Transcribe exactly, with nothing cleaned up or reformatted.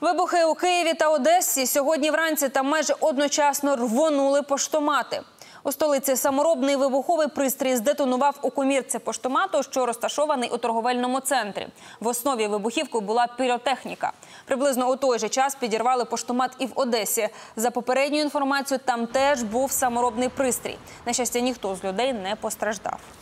Вибухи у Києві та Одесі. Сьогодні вранці там майже одночасно рвонули поштомати. У столиці саморобний вибуховий пристрій здетонував у комірці поштомату, що розташований у торговельному центрі. В основі вибухівки була піротехніка. Приблизно у той же час підірвали поштомат і в Одесі. За попередньою інформацією, там теж був саморобний пристрій. На щастя, ніхто з людей не постраждав.